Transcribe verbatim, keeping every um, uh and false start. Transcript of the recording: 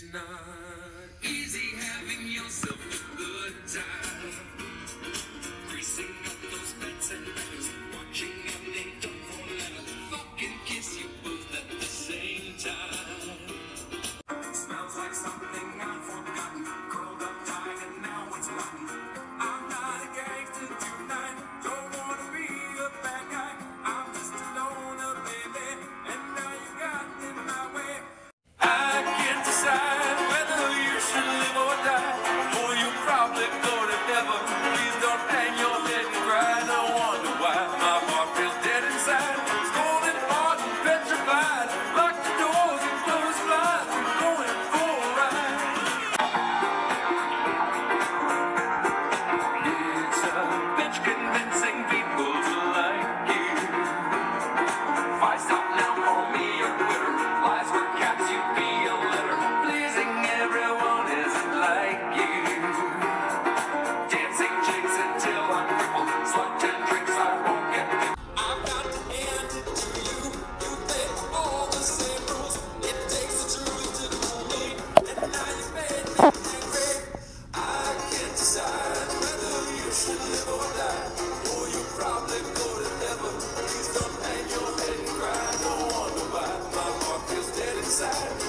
It's not easy having yourself a good time. Greasing up those beds and letters, watching and they don't fall letters, fucking kiss you both at the same time. Smells like something I've forgotten, curled up tight and now it's rotten. I'm not a gangster tonight, don't wanna be a bad guy. I'm just a loner, baby, and now you got in my way. I can't decide whether you should live or die, or you'll probably go to heaven. Please don't hang your head and cry. No wonder why my heart feels dead inside. It's cold and hard and petrified. Lock the doors and close blinds. I'm going for a ride. It's a bitch convincing people to like you. If I stop now, call me a quitter. Lies were cats, you'd be a litter. Pleasing everyone isn't like you. Dancing jigs until I'm crippled. Slugged and drinks I won't get. I've got to hand it to you. You play all the same rules. It takes the truth to fool me, and now you made me angry. I can't decide whether you should live or die, or you probably go to heaven. Please don't hang your head and cry. No wonder why my heart feels dead inside.